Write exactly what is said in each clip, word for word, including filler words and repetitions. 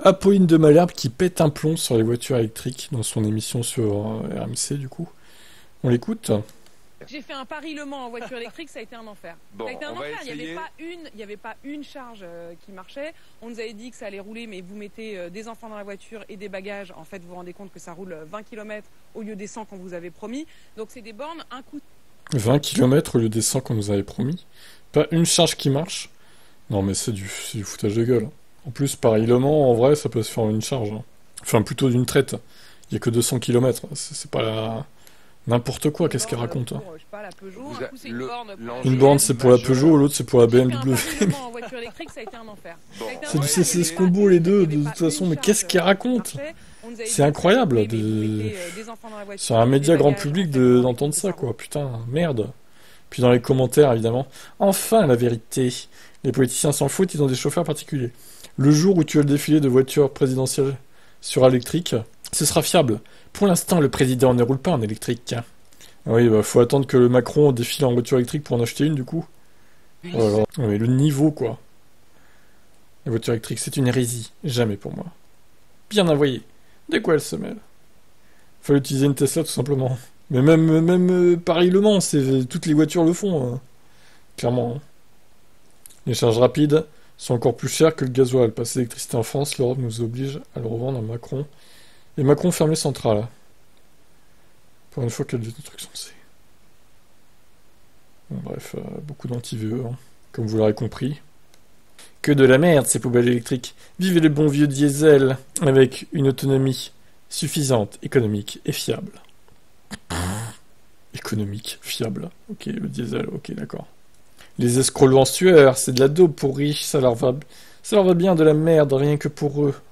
Apolline de Malherbe qui pète un plomb sur les voitures électriques dans son émission sur euh, R M C, du coup. On l'écoute? J'ai fait un Paris-Le Mans en voiture électrique, ça a été un enfer. Bon, ça a été un on va enfer, il n'y essayer. avait pas une, il y avait pas une charge euh, qui marchait. On nous avait dit que ça allait rouler, mais vous mettez euh, des enfants dans la voiture et des bagages. En fait, vous vous rendez compte que ça roule vingt kilomètres au lieu des cent qu'on vous avait promis. Donc c'est des bornes, un coup. vingt kilomètres au lieu des cent qu'on nous avait promis. Pas une charge qui marche. Non mais c'est du, c'est du foutage de gueule. En plus, Paris-Le Mans, en vrai, ça peut se faire en une charge. hein. Enfin, plutôt d'une traite. Il y a que deux cents kilomètres. C'est c'est pas la... n'importe quoi, qu'est-ce qu'elle raconte. hein. Pour, je sais pas, la Peugeot, Vous un a- coup c'est une le- borne. pour la l'enjeu- Une G M. borne, c'est pour la majeur. Peugeot, l'autre, c'est pour la J'ai fait B M un W. Paris-Le Mans en voiture électrique, ça a été un enfer. Bon, Ça a été un C'est du enfer, C il y C avait combo, pas les une, deux, il y avait de pas toute façon, une mais qu'est-ce charge qu'elle qui raconte? marchait. On nous avait dit C'est que ça allait incroyable rouler, mais vous de... mettez, euh, des enfants dans la voiture, sur un média des grand bagages. public En fait, de- vous vous rendez d'entendre compte que ça, ça quoi. roule. Putain, merde. Puis dans les commentaires, évidemment. Enfin, la vérité. Les politiciens s'en foutent, ils ont des chauffeurs particuliers. Le jour où tu as le défilé de voitures présidentielles sur électrique, ce sera fiable. Pour l'instant, le président ne roule pas en électrique. Oui, bah, faut attendre que le Macron défile en voiture électrique pour en acheter une, du coup. Oh là là. Ouais, mais le niveau, quoi. La voiture électrique, c'est une hérésie. Jamais pour moi. Bien envoyé. De quoi elle se mêle? Faut utiliser une Tesla, tout simplement. Mais même, même euh, Paris-Le Mans, c'est, toutes les voitures le font. hein. Clairement. hein. Les charges rapides sont encore plus chères que le gasoil. Passer l'électricité en France, l'Europe nous oblige à le revendre à Macron. Et Macron ferme les centrales. Pour une fois qu'il y a des trucs sensés. Bon, bref, euh, beaucoup d'anti-V E, hein, comme vous l'aurez compris. Que de la merde, ces poubelles électriques. Vivez le bon vieux diesel, avec une autonomie suffisante, économique et fiable. Économique, fiable. Ok, le diesel, ok, d'accord. Les escrocs en sueur, c'est de la dope pour riches, ça leur va, ça leur va bien de la merde, rien que pour eux.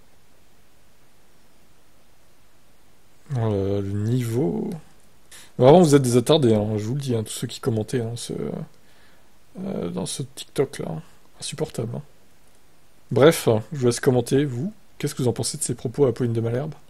Oh là là, le niveau... Vraiment, vous êtes des attardés, hein, je vous le dis, hein, tous ceux qui commentaient hein, ce, euh, dans ce TikTok-là. hein. Insupportable. hein. Bref, je vous laisse commenter, vous. Qu'est-ce que vous en pensez de ces propos à Pauline de Malherbe?